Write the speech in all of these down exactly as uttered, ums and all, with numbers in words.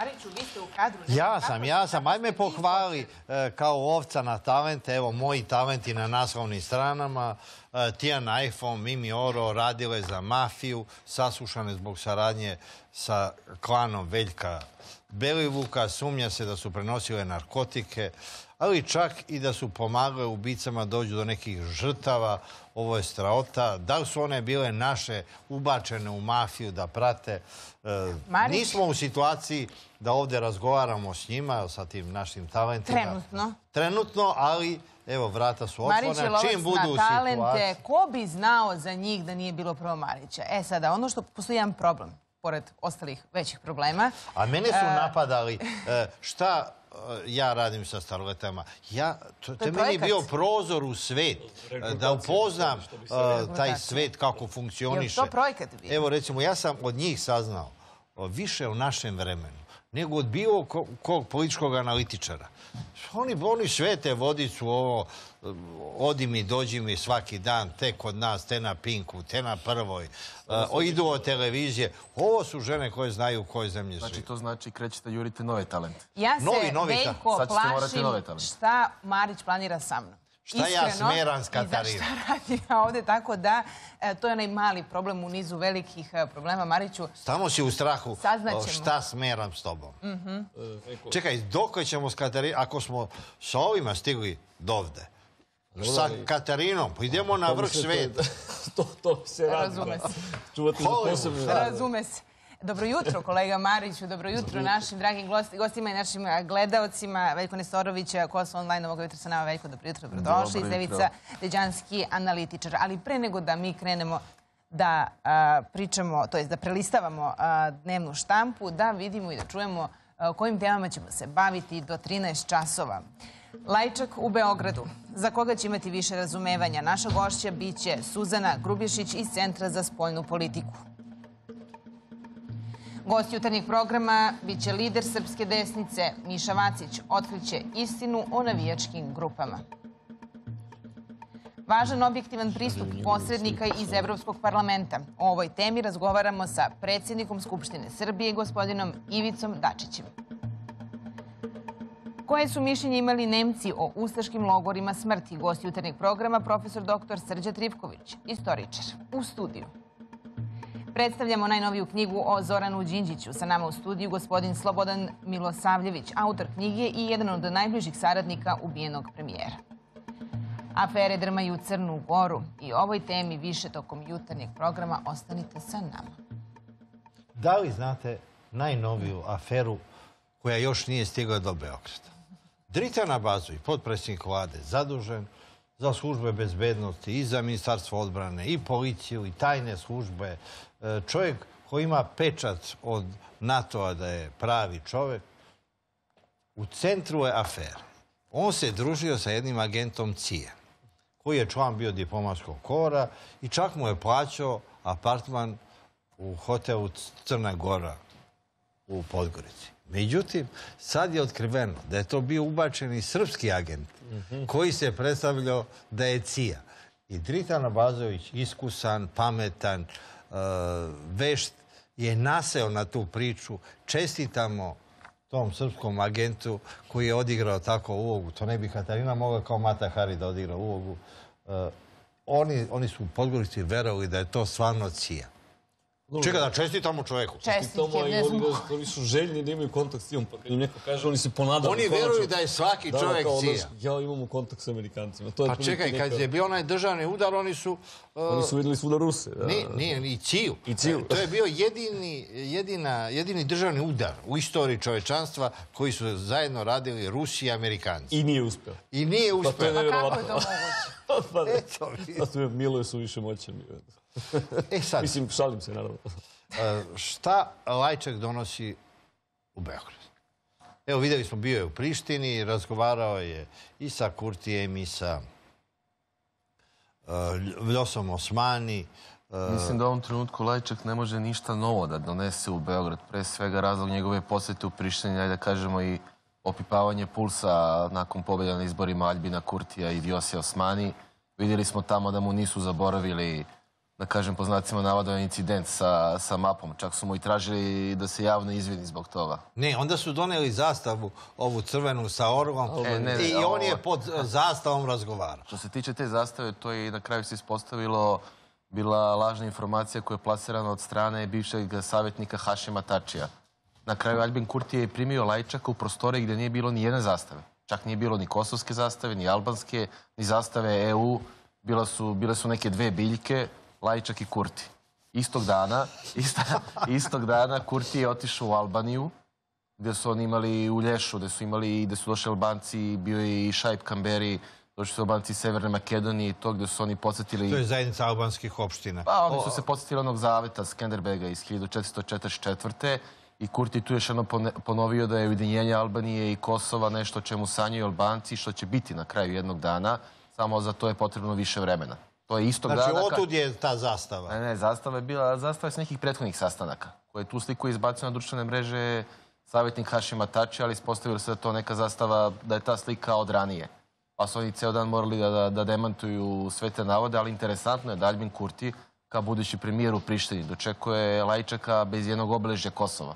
Mariću, vi ste u kadru. Ja sam, ja sam. Ajme pohvali kao ovca na talente. Evo, moji talenti na naslovnim stranama. Tijana iPhone, Mimi Oro radile za mafiju, saslušane zbog saradnje sa klanom Veljka Belivuka. Sumnja se da su prenosile narkotike, ali čak i da su pomagale ubicama dođu do nekih žrtava. Ovo je straota. Da li su one bile naše ubačene u mafiju da prate? Marić. Nismo u situaciji da ovdje razgovaramo s njima, sa tim našim talentima. Trenutno. Trenutno, ali evo, vrata su otvorena. Marić je lovac na talente. Ko bi znao za njih da nije bilo prvo Marića? E sada, ono što postoji jedan problem, pored ostalih većih problema. A mene su napadali šta ja radim sa starletama. To je meni bio prozor u svet. Da upoznam taj svet kako funkcioniše. Je li to projekat bio? Evo, recimo, ja sam od njih saznao više u našem vremenu nego od bilo kog političkog analitičara. Oni svete vodicu ovo, odi mi, dođi mi svaki dan, te kod nas, te na Pinku, te na Prvoj, idu od televizije. Ovo su žene koje znaju u kojoj zemlji živi. Znači to znači krećete jurite nove talente. Ja se, Veljko, plašim šta Marić planira sa mnom. Šta ja smeram s Katarinom? I za šta radim ja ovdje, tako da to je onaj mali problem u nizu velikih problema. Mariću, Stamo si u strahu šta smeram s tobom. Čekaj, dok ćemo s Katarinom, ako smo sa ovima stigli dovde, sa Katarinom, pa idemo na vrh sveta. To se radi. Razume se. Razume se. Dobro jutro, kolega Mariću, dobro jutro našim dragim gostima i našim gledaocima. Veljko Nestorović, Kosovo online, ovoga jutra sa nama. Veljko, dobro jutro, dobrodošli. Ivica Deđanski, analitičar. Ali pre nego da mi krenemo da pričamo, to jest da prelistavamo dnevnu štampu, da vidimo i da čujemo kojim temama ćemo se baviti do trinaest časova. Lajčak u Beogradu. Za koga će imati više razumevanja? Naša gošća biće Suzana Grubješić iz Centra za spoljnu politiku. Gost jutarnjeg programa biće lider srpske desnice Miša Vacić. Otkriće istinu o navijačkim grupama. Važan objektivan pristup posrednika iz Evropskog parlamenta. O ovoj temi razgovaramo sa predsjednikom Skupštine Srbije, gospodinom Ivicom Dačićem. Koje su mišljenje imali Nemci o ustaškim logorima smrti? Gost jutarnjeg programa profesor doktor Srđa Trivković, istoričar, u studiju. Predstavljamo najnoviju knjigu o Zoranu Đinđiću. Sa nama u studiju gospodin Slobodan Milosavljević, autor knjige i jedan od najbližih saradnika ubijenog premijera. Afere drmaju Crnu Goru i o ovoj temi više tokom jutarnjeg programa. Ostanite sa nama. Da li znate najnoviju aferu koja još nije stigla do Beograda? Dritan Abazović, potpredsjednik vlade, zadužen za službe bezbednosti i za ministarstvo odbrane i policiju i tajne službe. Čovjek koji ima pečat od NATO-a da je pravi čovjek. U centru je afera. On se družio sa jednim agentom C I A, koji je član bio diplomatskog kora i čak mu je plaćao apartman u hotelu Crna Gora u Podgorici. Međutim, sad je otkriveno da je to bio ubačeni srpski agent koji se predstavljao da je C I A. I Dritan Abazović, iskusan, pametan, vešt, je naseo na tu priču. Čestitamo tom srpskom agentu koji je odigrao tako ulogu. To ne bi Katarina mogla kao Mata Hari da odigra ulogu. Oni su u Podgorici verovali da je to stvarno C I A. Čekaj, da čestitamo čovjeku. Čestitke, ne znam. Oni su željni da imaju kontakt s njom, pa kad im neko kaže, oni se ponadali. Oni veruju da je svaki čovjek C I A. Ja imamo kontakt s Amerikancima. Pa čekaj, kad je bio onaj državni udar, oni su... Oni su vidjeli svuda Ruse. Nije, i C I A. To je bio jedini državni udar u istoriji čovečanstva koji su zajedno radili Rusi i Amerikanci. I nije uspeo. I nije uspeo. Pa kako je to moguće? Eto, vidim. Miluje su više moćani. E sad... Mislim, šalim se, naravno. Šta Lajčak donosi u Beograd? Evo, vidjeli smo, bio je u Prištini, razgovarao je i sa Kurtijem i sa Vljosom Osmani. Mislim da u ovom trenutku Lajčak ne može ništa novo da donese u Beograd. Pre svega razlog njegove posjete u Prištini, ajde da kažemo i opipavanje pulsa nakon pobjeda na izborima Aljbina Kurtija i Vljose Osmani. Vidjeli smo tamo da mu nisu zaboravili da kažem po znacima navoda, incident sa, sa mapom. Čak su mu i tražili da se javno izvini zbog toga. Ne, onda su doneli zastavu, ovu crvenu sa orlom, E, ne, ne, i ovo- on je pod zastavom razgovarao. Što se tiče te zastave, to je i na kraju se ispostavilo bila lažna informacija koja je plasirana od strane bivšeg savjetnika Hašima Tačija. Na kraju Albin Kurti je primio Lajčaka u prostoriji gdje nije bilo ni jedne zastave. Čak nije bilo ni kosovske zastave, ni albanske, ni zastave E U. Bila su, bile su neke dve biljke, Lajčak i Kurti. Istog dana, ista, istog dana Kurti je otišao u Albaniju, gdje su oni imali u Lješu, gdje su imali, gdje su došli Albanci, bio je i Šaip Kamberi, došli su Albanci iz Severne Makedonije i to gdje su oni podsjetili... To je zajednica albanskih opština. Pa oni su se podsjetili onog zaveta Skenderbega iz hiljadu četiristo četrdeset četvrte. I Kurti tu još jednom pone- ponovio da je ujedinjenje Albanije i Kosova nešto o čemu sanjaju Albanci, što će biti na kraju jednog dana, samo za to je potrebno više vremena. To je istog Znači, dana... ka- otud je ta zastava. Ne, ne, zastava je bila zastava je s nekih prethodnih sastanaka, koje je tu sliku izbacio na društvene mreže savjetnik Hašima Tači, ali ispostavilo se da to neka zastava, da je ta slika od ranije. Pa su oni ceo dan morali da, da, da demantuju sve te navode, ali interesantno je da Albin Kurti, kao budući premijer u Prištini, dočekuje Lajčaka bez jednog obeležja Kosova.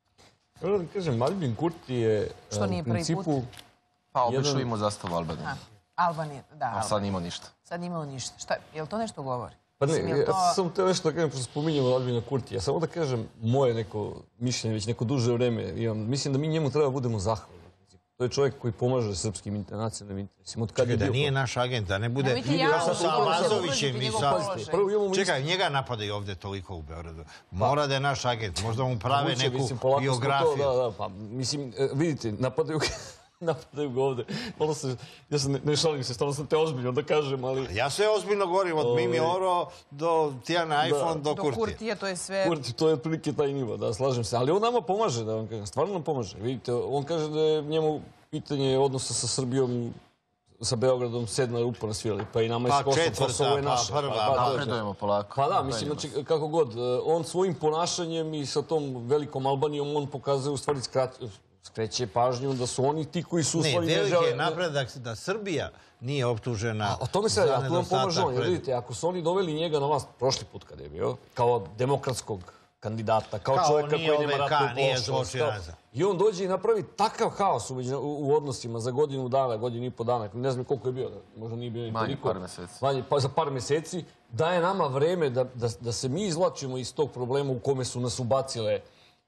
Prvo da kažem, Albin Kurti je Što a, nije u prvi put? principu... Pa obično Jedan- imao zastavu Albanije, A, Albanija, da, a sad Albanija. nije imao ništa. Sad nije imalo ništa. Šta, jel to nešto govori? Pa ne, Mislim, jel ja to- sam samo teo nešto da kažem, pošto spominjamo Albina Kurtija. Samo da kažem moje neko mišljenje, već neko duže vreme imam. Mislim da mi njemu treba budemo zahvalni. To je čovjek koji pomaže srpskim internacionalnim interesima. Od kad Čekaj, je da bio... nije naš agent, da ne bude... Nemojte Ja javno sam sa ugroziti Lazovićem i njegov sa... položaj. Prvo imamo Čekaj, njega napadaju ovdje toliko u Beogradu. Mora da je naš agent, možda mu prave Vuče, neku mislim, polako smo to, biografiju. Da, da, pa, mislim, e, vidite, napadaju ga, napadaju ga ovde. Malo se, ja sam, ne, ne šalim se, stvarno sam te ozbiljno da kažem, ali... Ja sve ozbiljno govorim, od Mimi Ovaj. Oro do Tijana iPhone do Do Kurtija. Kurtija, to je sve... Kurti, to je otprilike taj nivo, da, slažem se. Ali on nama pomaže, da vam kažem, stvarno nam pomaže. Vidite, on kaže da je njemu pitanje odnosa sa Srbijom, sa Beogradom, sedma rupa na svirali, pa i nama je Pa s Kosovo, četvrta, Kosovo je pa naše. prva, Pa, to je to. Napredujemo polako. Pa da, To mislim, je znači, kako god, eh, on svojim ponašanjem i sa tom velikom Albanijom, on pokazuje, u stvari, skrat- skreće pažnju da su oni ti koji su u Ne, stvari... veliki žele- je napredak da Srbija nije optužena O tome se za radi, a tu vam nedostatak pomaže on. Jer pred- vidite, ako su oni doveli njega na vlast prošli put kada je bio, kao demokratskog kandidata, kao, Kao čovjeka nije koji nema O V K, ratnu nije prošlost. zločinac. I on dođe i napravi takav haos u, među- u, u odnosima za godinu dana, godinu i po dana, ne znam koliko je bio, možda nije bio ni Manje, toliko. par meseci. Manje, pa za par meseci, daje nama vreme da, da, da se mi izvlačimo iz tog problema u kome su nas ubacile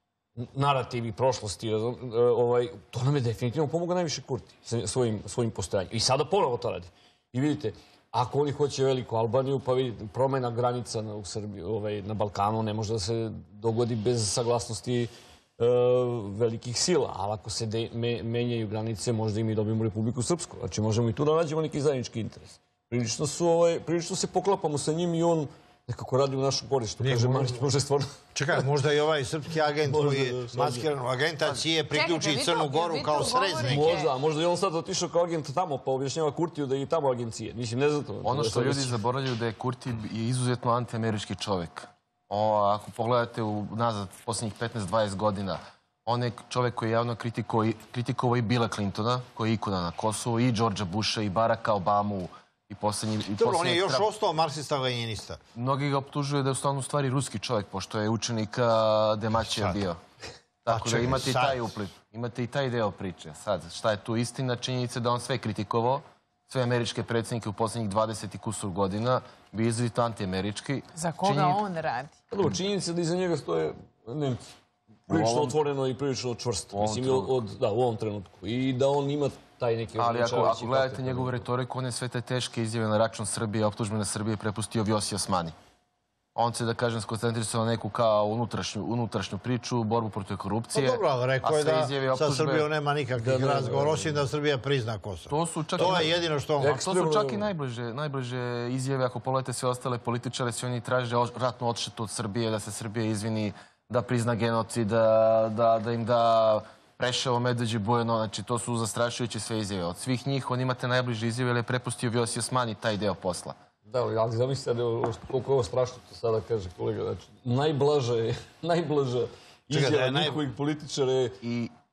narativi prošlosti, razum- e, ovaj, to nam je definitivno pomogao najviše Kurti sa svojim, svojim postojanjem. I sada ponovo to radi. I vidite, ako oni hoće veliku Albaniju, pa vidite, promjena granica na, u Srbiji, ovaj, na Balkanu ne može da se dogodi bez saglasnosti e, velikih sila. Ali ako se de, me, menjaju granice, možda i mi dobijemo Republiku Srpsku. Znači, možemo i tu da nađemo neki zajednički interes. Prilično, su, ovaj, prilično se poklapamo sa njim i on nekako radi u našu korist. Što kaže Marić, može stvarno... Čekaj, možda i ovaj srpski agent Možda, koji je da, sad je. maskiranog agenta Cije priključi Čekajte, vi Crnu to- Goru vi to kao govorite- sreznik. Možda, možda je on sad otišao kao agent tamo, pa objašnjava Kurtiju da je i tamo agencije. Mislim, ne znam to. Ono što ljudi zaboravljaju da je Kurti je izuzetno antiamerički čovjek. O, ako pogledate u nazad posljednjih petnaest dvadeset godina, on je čovjek koji je javno kritikovao i, kritikovao i Billa Clintona, koji je ikona na Kosovu, i Georgea Busha, i Baracka Obamu, i posljednji... i Dobro, on je posljednjeg još Trumpa. ostao marksista-lenjinista. Mnogi ga optužuju da je u stvarno u stvari ruski čovjek, pošto je učenika Demaćija Sad. bio. Tako da čekaj, imate i sad. taj upliv. Imate i taj deo priče. Sad, šta je tu istina? Činjenica da on sve kritikovao, sve američke predsjednike u posljednjih dvadeset i kusur godina, bio izrazito antiamerički. Za koga Činjenica- on radi? Dobro, činjenica da iza njega stoje Nemci. Prilično ovom- otvoreno i prilično čvrsto. U ovom Mislim, trenutku. od, da, u ovom trenutku. I da on ima taj neki Ali ako, ograničavajući ako gledate faktor. njegovu retoriku, on je sve te teške izjave na račun Srbije, optužbe Srbije prepustio Vjosi Osmani. On se, da kažem, skoncentrisao na neku kao unutrašnju, unutrašnju priču, borbu protiv Pa korupcije. dobro, ali rekao a je sve da izjave i sa optužbe- Srbijom nema Da, nikakvih da, da, razgovora, da. osim da Srbija prizna Kosovo. To su čak To i- je jedino što on... A to su čak i Ekstremno- najbliže, najbliže izjave, ako pogledate sve ostale političare, svi oni traže oš- ratnu odštetu od Srbije, da se Srbija izvini, da prizna genocid, da, da, da im da Preševo, Medveđe, Bujano, znači to su zastrašujuće sve izjave. Od svih njih on imate najbliže izjave, jer je prepustio Vjosi Osmani taj deo posla. Da, ali zamislite sad ovo- koliko je ovo strašno, to sada kaže kolega. Znači, najblaža je, najblaža Čekaj, da izjava je naj- njihovih političara je I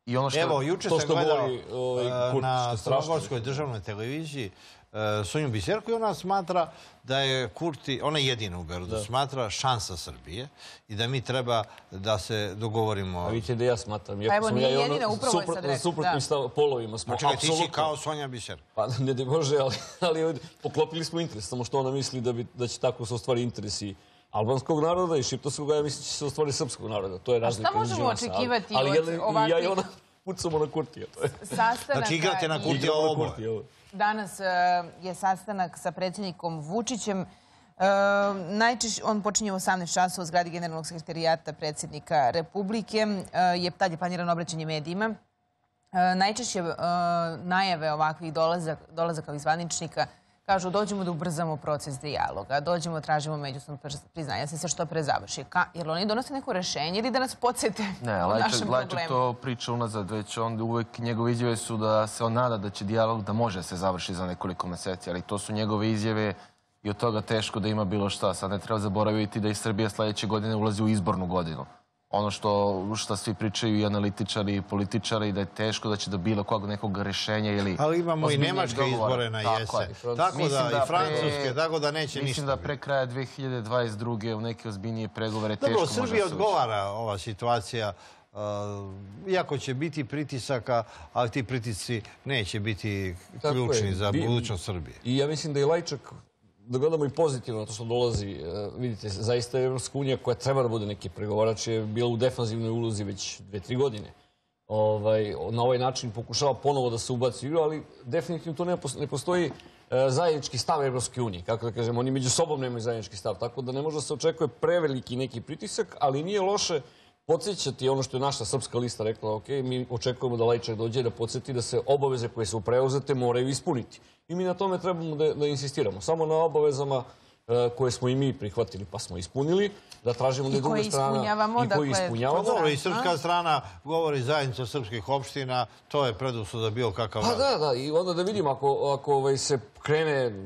Evo, juče sam gledao na Crnogorskoj državnoj televiziji Sonju Biserku i ona smatra da je Kurti, ona je jedina u Beogradu, smatra šansa Srbije i da mi treba da se dogovorimo. A vidite da ja smatram. Pa evo, nije jedina, upravo je sad rekao. Suprotnim polovima smo. Čekaj, ti si kao Sonja Biserka. Pa ne da može, ali poklopili smo interes, samo što ona misli da će tako se ostvari interesi albanskog naroda i šiptarskog, a ja mislim da će se ostvari srpskog naroda. To je razlika. A šta možemo očekivati od ovakvih... Ali ja i ona pucamo na Kurtija. Znači igrate na Kurtija oboje. Danas je sastanak sa predsjednikom Vučićem. Najčešće, on počinje u osamnaest časova u zgradi Generalnog sekretarijata predsjednika Republike. Tad je planirano obraćanje medijima. Najčešće najave ovakvih dolazaka ovih zvaničnika kažu dođemo da ubrzamo proces dijaloga, dođemo, tražimo međusobno priznanje, da se sve što pre završi. Jer oni donose neko rešenje ili da nas podsjete u našem problemu? Lajčak to priča unazad, već on uvek njegove izjave su da se on nada da će dijalog da može se završi za nekoliko meseci, ali to su njegove izjave i od toga teško da ima bilo šta. Sad ne treba zaboraviti da i Srbija sljedeće godine ulazi u izbornu godinu. Ono što svi pričaju i analitičari i političari, da je teško da će do bilo kog nekog rešenja ili... Ali imamo i nemačke izbore na jesen. Tako da i francuske, tako da neće ništa. Mislim da pre kraja dve hiljade dvadeset druge u neke ozbiljnije pregovore teško može se ući. Dobro, Srbiji odgovara ova situacija, iako će biti pritisaka, ali ti pritisci neće biti ključni za budućnost Srbije. I ja mislim da je Lajčak, da gledamo i pozitivno to što dolazi, vidite, zaista je Evropska unija koja treba da bude neki pregovarač je bila u defanzivnoj ulozi već dve, tri godine. Na ovaj način pokušava ponovo da se ubaci u igru, ali definitivno to ne postoji zajednički stav Evropske unije. Kako da kažem, oni među sobom nemaju zajednički stav, tako da ne može da se očekuje preveliki neki pritisak, ali nije loše podsjećati ono što je naša srpska lista rekla, ok, mi očekujemo da Lajčak dođe da podsjeti da se obaveze koje su preuzete moraju ispuniti. I mi na tome trebamo da insistiramo. Samo na obavezama koje smo i mi prihvatili pa smo ispunili, da tražimo da je druga strana i koji ispunjavamo. Dobro, i srpska strana govori zajednica srpskih opština, to je preduslov za bilo kakav rad. Pa da, da, i onda da vidimo ako se krene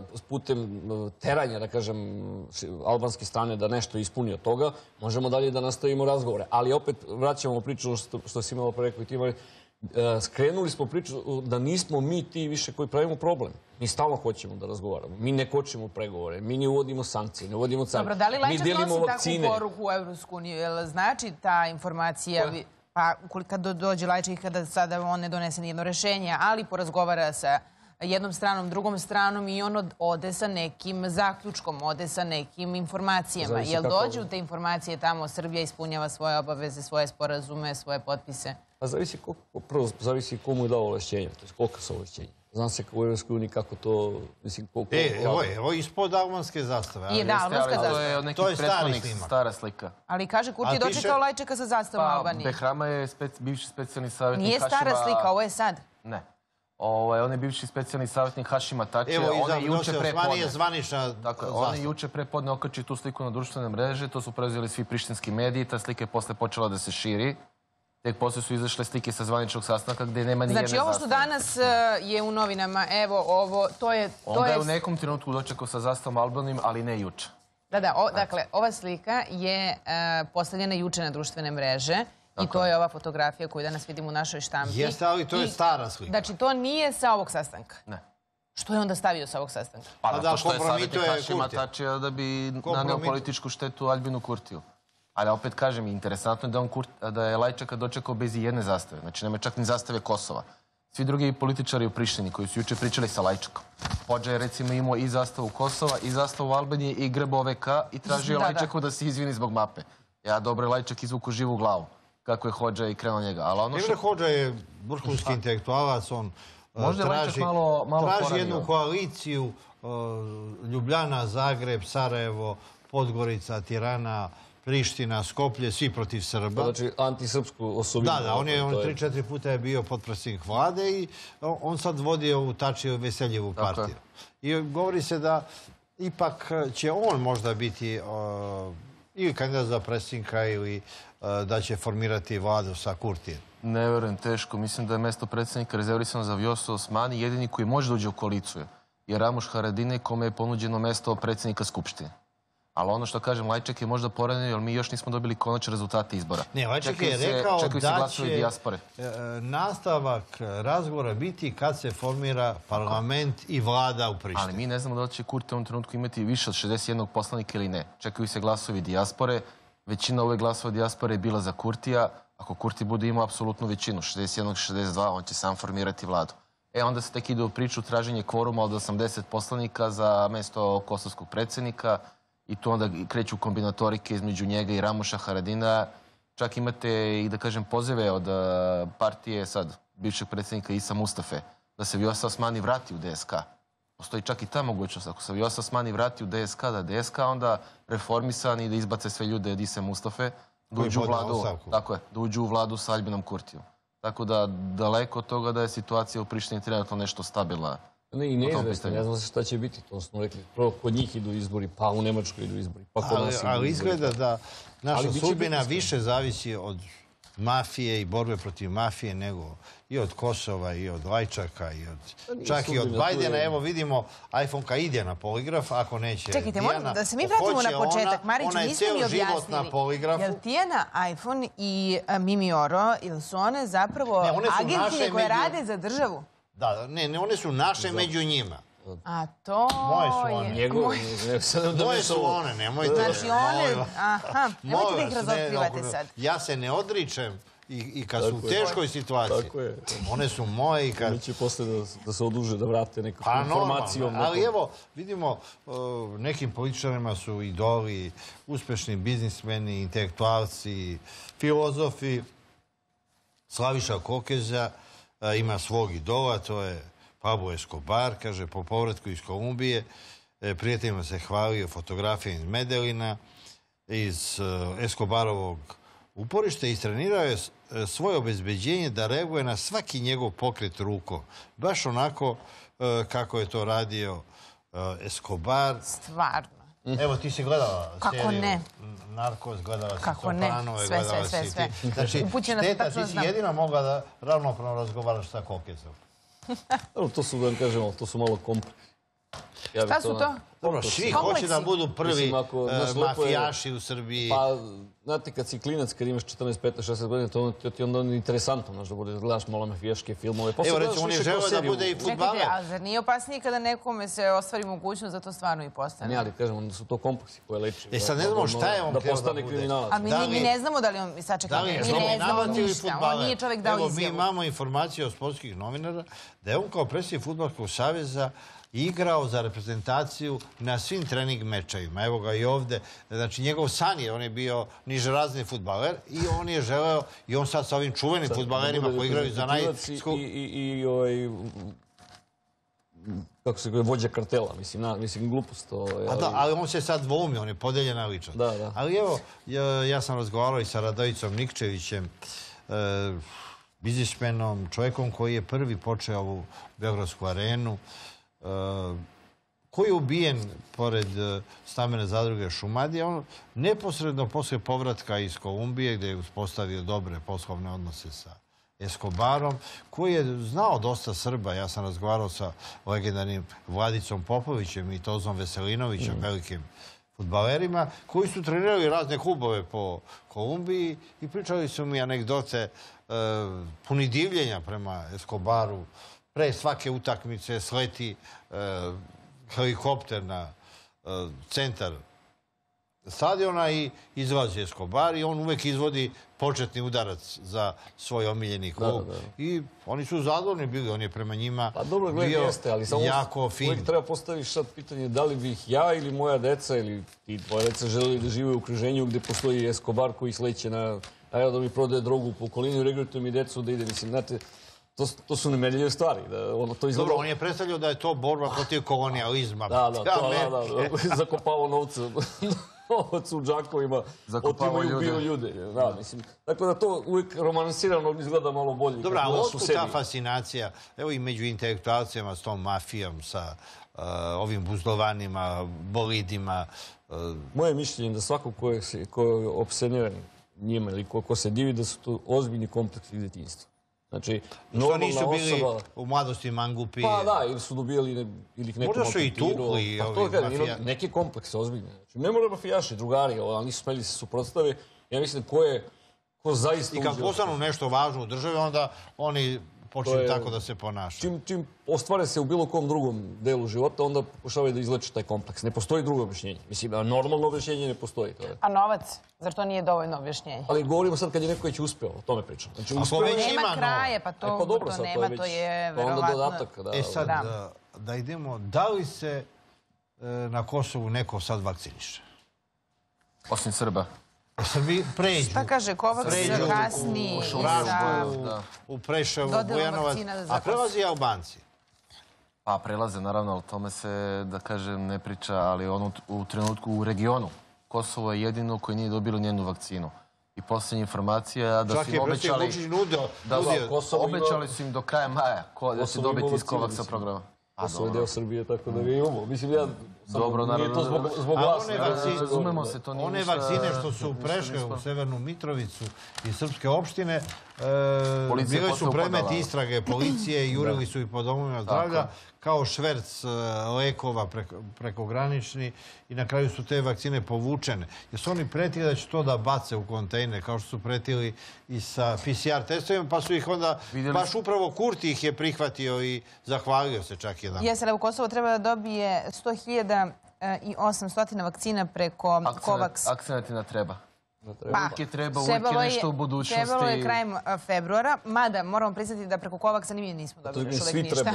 putem teranja, da kažem, albanske strane da nešto ispuni od toga, možemo dalje da nastavimo razgovore. Ali opet vraćamo priču što si imalo preko i ti imali. Skrenuli smo priču da nismo mi ti više koji pravimo problem. Mi stalno hoćemo da razgovaramo. Mi ne kočimo pregovore, mi ne uvodimo sankcije, ne uvodimo carine. Dobro, da li Lajčak nosi takvu poruku u Evropsku uniju? Znači ta informacija, pa kada dođe Lajčak i kada sada on ne donese nijedno rešenje, ali porazgovara sa jednom stranom, drugom stranom i on ode sa nekim zaključkom, ode sa nekim informacijama. Jel dođu te informacije tamo, Srbija ispunjava svoje obaveze, svoje sporazume, svoje potpise? Pa zavisi prvo, zavisi komu je dao ovlašćenja, to je koliko su ovlašćenja. Znam se u Evropskoj uniji kako to, mislim, koliko... E, evo je ispod albanske zastave. Je, da, albanska zastava. To je od nekih prethodnih, stara slika. Ali kaže, Kurti je dočekao Lajčaka sa zastavom Albanije. Behrama je bivši specijalni savjetnik Nije Hašima... stara slika, ovo je sad. Ne. On je bivši specijalni savjetnik Hašima Tačija. Evo, iza Osmanije je zvanična zastava. On je juče prepodne okačio tu sliku na društvene mreže, to su preuzeli svi prištinski mediji, ta slika je posle počela da se širi. Tek posle su izašle slike sa zvaničnog sastanka gde nema ni jedne zastave. Znači, ovo što danas je u novinama, evo, ovo, to je... On ga je u nekom trenutku dočekao sa zastavom Albanijom, ali ne juče. Da, da, dakle, ova slika je postavljena juče na društvene mreže i to je ova fotografija koju danas vidimo u našoj štampi. Jeste, ali to je stara slika. Znači, to nije sa ovog sastanka. Ne. Što je onda stavio sa ovog sastanka? Pa zato što je savjetnik Hašima Tačija da bi naneo političku štetu Albinu Kurtiju. Ali opet kažem, interesantno je da je Lajčaka dočekao bez i jedne zastave. Znači, nema čak ni zastave Kosova. Svi drugi političari u Prištini koji su juče pričali sa Lajčakom. Hođa je recimo imao i zastavu Kosova, i zastavu Albanije, i grb O V K i tražio Lajčaku da se izvini zbog mape. Ja dobro je Lajčak izvuku živu glavu kako je Hođa i krenuo njega. Emre Hođa je vrhunski intelektualac, on traži jednu koaliciju Ljubljana, Zagreb, Sarajevo, Podgorica, Tirana, Priština, Skoplje, svi protiv Srba. Znači, antisrpsku osobinu. Da, da, on je tri, četiri puta je bio potpredsjednik vlade i on sad vodi ovu Tačijevu Veseljevu partiju. I govori se da ipak će on možda biti ili kandidat za predsjednika ili da će formirati vladu sa Kurtijem. Ne verujem, teško. Mislim da je mesto predsjednika rezervisano za Vjosu Osmani, jedini koji može da uđe u koaliciju je Ramuš Haradinaj, kome je ponuđeno mesto predsjednika Skupštine. Ali ono što kažem, Lajčak je možda poranio, jer mi još nismo dobili konačne rezultate izbora. Ne, Lajčak je rekao da će nastavak razgovora biti kad se formira parlament i vlada u Prištini. Ali mi ne znamo da li će Kurti u ovom trenutku imati više od šezdeset jednog poslanika ili ne. Čekaju se glasovi dijaspore. Većina ove glasova dijaspore je bila za Kurtija. Ako Kurti bude imao apsolutnu većinu, šezdeset jedan, šezdeset dva, on će sam formirati vladu. E, onda se tek ide u priču traženje kvoruma od osamdeset poslanika za mesto kosovskog predsjednika i tu onda kreću kombinatorike između njega i Ramuša Haradina. Čak imate i, da kažem, pozeve od partije sad bivšeg predsjednika Isa Mustafe da se Vjosa Osmani vrati u D S K. Postoji čak i ta mogućnost. Ako se Vjosa Osmani vrati u D S K, da D S K onda reformisan i da izbace sve ljude od Ise Mustafe, da uđu u vladu, tako je, da uđu u vladu sa Aljbinom Kurtijom. Tako da daleko od toga da je situacija u Prištini trenutno nešto stabilna. Ne, i neizvestno, ne znam se šta će biti, to smo rekli. Prvo kod njih idu izbori, pa u Nemačkoj idu izbori, pa kod nas idu izbori. Ali izgleda da naša sudbina više zavisi od mafije i borbe protiv mafije nego i od Kosova i od Lajčaka i od čak i od Bajdena. Evo vidimo, iPhone-ka ide na poligraf, ako neće Dijana. Čekajte, da se mi vratimo na početak. Mariću, niste mi objasnili. Je li Tijana, iPhone i Mimi Oro, ili su one zapravo agentine koje rade za državu? Da, ne, one su naše među njima. A to moje su one. Njegove. Moje su one, nemojte. Znači one, aha, nemojte da ih razotkrivate sad. Ja se ne odričem i kad su u teškoj situaciji. Tako je. One su moje i kad... Mi će posle da se oduže, da vrate nekakvu informacijom. Ali evo, vidimo, nekim političarima su idoli, uspešni biznismeni, intelektualci, filozofi. Slaviša Kokeza ima svog idola, to je Pablo Escobar, kaže, po povratku iz Kolumbije. Prijateljima se hvalio fotografije iz Medelina, iz Escobarovog uporište, istrenirao je svoje obezbeđenje da reaguje na svaki njegov pokret rukom. Baš onako kako je to radio Escobar. Stvarno. Evo, ti si gledala seriju Narkos, gledala si Sopanove, gledala si ti. Znači, šteta, ti si jedina mogla da ravnopravno razgovaraš sa Kokezom. To su, da kažemo, to su malo kompleksi. Šta su to? Dobro, svi hoće da budu prvi mafijaši u Srbiji. Pa, znate, kad si klinac, kad imaš četrnaest, petnaest, šesnaest godina, to ti je onda interesantno, znaš, da bude, gledaš malo mafijaške filmove. Evo, recimo, on je želeo da bude i fudbaler. Čekajte, ali zar nije opasnije kada nekome se ostvari mogućnost da to stvarno i postane? Ne, ali kažem, onda su to kompleksi koje leči. E sad ne znamo šta je on htio da bude. A mi ne znamo da li on, sad čekaj, mi ne znamo ništa, on nije čovjek dao izjavu. Evo, mi imamo informacije od sportskih novinara da je on kao predsjednik Fudbalskog saveza igrao za reprezentaciju na svim trening mečevima. Evo ga i ovde. Znači, njegov san je, on je bio nižerazni fudbaler i on je želeo, i on sad sa ovim čuvenim fudbalerima koji igraju za najskup... I ovaj... kako se govori, vođa kartela, mislim, glupost. Ali on se sad dvoumi, on je podeljena ličnost. Ali evo, ja sam razgovarao i sa Radojicom Nikčevićem, biznismenom, čovjekom koji je prvi počeo ovu Beogradsku arenu, koji je ubijen pored stambene zadruge Šumadija, on neposredno posle povratka iz Kolumbije, gde je uspostavio dobre poslovne odnose sa Escobarom, koji je znao dosta Srba. Ja sam razgovarao sa legendarnim Vladicom Popovićem i Tozom Veselinovićem, velikim fudbalerima, koji su trenirali razne klubove po Kolumbiji i pričali su mi anegdote puni divljenja prema Escobaru. Pre svake utakmice sleti helikopter na centar stadiona i izlazi Escobar i on uvek izvodi početni udarac za svoj omiljeni klub. I oni su zadovoljni bili, on je prema njima bio jako fin. Uvijek treba postaviš sad pitanje da li bih ja ili moja deca ili ti tvoja deca želeli da žive u okruženju gde postoji Escobar koji sleće na aerodrom i prodaje drogu po okolini i regrutuje mi decu da ide. Mislim, znate, to su nemerljive stvari. Dobro, on je predstavljao da je to borba protiv kolonijalizma. Da, da, da, zakopavao novce novac u džakovima, otimaju bio ljude. Tako da to uvijek romansirano izgleda malo bolje. Dobro, ali otkud ta fascinacija, evo i među intelektualcima s tom mafijom, sa ovim buzdovanima, bolidima? Moje mišljenje je da svako ko je opseniran njima ili ko se divi, da su to ozbiljni kompleksi djetinjstva. Znači, što nisu bili osoba... u mladosti mangupi. Pa da, ili su dobijali ne, ili ih neko možda su i tukli. Pa to je mafija... neki kompleks, ozbiljno. Znači, ne mora mafijaši, drugari, ali nisu smeli se suprotstave. Ja mislim ko je, ko zaista... I kad postanu nešto važno u državi, onda oni počinju je... tako da se ponašaju. Čim, čim ostvare se u bilo kom drugom delu života, onda pokušavaju da izleče taj kompleks. Ne postoji drugo objašnjenje. Mislim, normalno objašnjenje ne postoji. To je. A novac? Zar to nije dovoljno objašnjenje? Ali govorimo sad kad je neko već uspeo, o tome pričam. Znači, uspeo... Nema kraje, pa to, e, pa dobro, to sad, nema, to je, to je pa verovatno... dodatak, da, e sad, da. Da, da idemo, da li se e, na Kosovu neko sad vakciniše? Osim Srba. Srbi pređu. Šta kaže Kovaks kasni u Rašku, u Preševu, Bujanovac, a prelazi Albanci. Pa prelaze, naravno, o tome se, da kažem, ne priča, ali ono u trenutku u regionu. Kosovo je jedino koji nije dobilo njenu vakcinu. I posljednja informacija da su im obećali... Da obećali su im do kraja maja da će dobiti iz Kovaksa programa. Kosovo je deo Srbije, tako da ga imamo. Mislim, ja... Dobro, naravno. Nije to zbog glasa. Razumemo se, to nije ništa... One vakcine što su prešle u Severnu Mitrovicu i srpske opštine, bile su predmet istrage policije i jurili su ih po domovima zdravlja kao šverc lekova prekogranični i na kraju su te vakcine povučene. Jer su oni pretili da će to da bace u kontejner, kao što su pretili i sa P C R testovima, pa su ih onda, baš upravo Kurti ih je prihvatio i zahvalio se čak jedan. Jeste, ali u Kosovo treba da dobije sto hiljada i osamsto vakcina preko Kovaks. Akcentina treba. Pa, uvijek je treba, uvijek je nešto u budućnosti. Trebalo je krajem februara, mada moramo priznati da preko Kovaksa ni mi nismo dobili još uvijek ništa.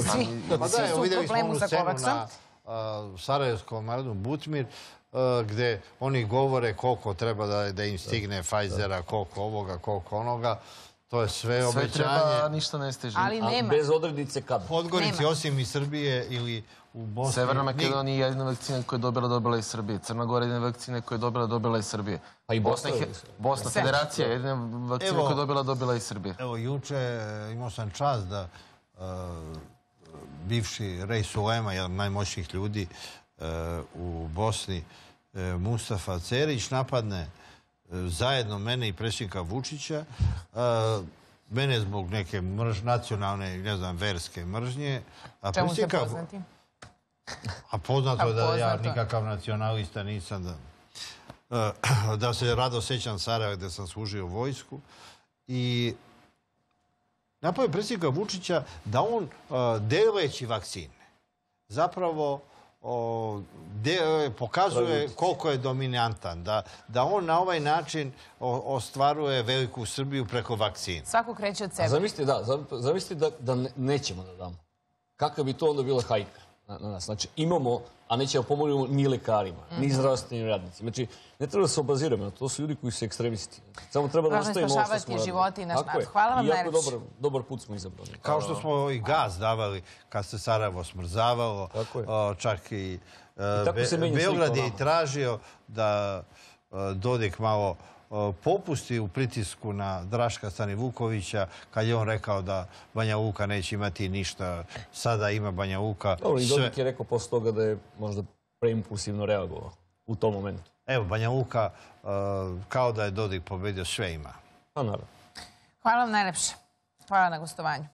Svi su u problemu sa Kovaksom. U Sarajevskom narodu Butmir, gde oni govore koliko treba da im stigne Pfizera, koliko ovoga, koliko onoga. To je sve obećanje. Sve treba, ništa ne stiže. Ali nema. Bez odrednice kad? Podgorici, osim iz Srbije ili u Bosni... Severna Makedonija je jedina vakcina koja je dobila, dobila iz Srbije. Crna Gora je jedina vakcina koja je dobila, dobila iz Srbije. Pa i Bosna je. Bosna Federacija je jedina vakcina koja je dobila, dobila iz Srbije. Evo, juče imao sam čast da bivši Rej Sulema, jedan od najmoćnijih ljudi u Bosni, Mustafa Cerić, napadne zajedno mene i predsjednika Vučića, mene zbog neke nacionalne, ne znam, verske mržnje. Čemu ste poznati? A poznato je da ja nikakav nacionalista nisam, da se rado sećam Sarajeva gde sam služio vojsku. I napoje predsjednika Vučića da on deleći vakcine zapravo pokazuje koliko je dominantan, da on na ovaj način ostvaruje veliku Srbiju preko vakcina. Svako kreće od sebe. Zamislite da nećemo da damo. Kakva bi to onda bila hajka na nas? Znači, imamo, a nećemo pomoći ni lekarima, ni zdravstvenim radnicima. Znači, ne treba da se obaziramo na to. To su ljudi koji su ekstremisti. Samo treba da nastavimo ovo što smo radili. Životi i naš narod. Hvala vam najlepše. Iako dobar put smo izabrali. Kao što smo i gaz davali kad se Sarajevo smrzavalo, čak i Beograd je i tražio da Dodik malo popusti u pritisku na Draška Stanivukovića kad je on rekao da Banja Luka neće imati ništa. Sada ima Banja Luka. Dobro, i Dodik je rekao posle toga da je možda preimpulsivno reagovao u tom momentu. Evo, Banja Luka, kao da je Dodik pobedio, sve ima. Pa naravno. Hvala vam najlepše. Hvala na gostovanju.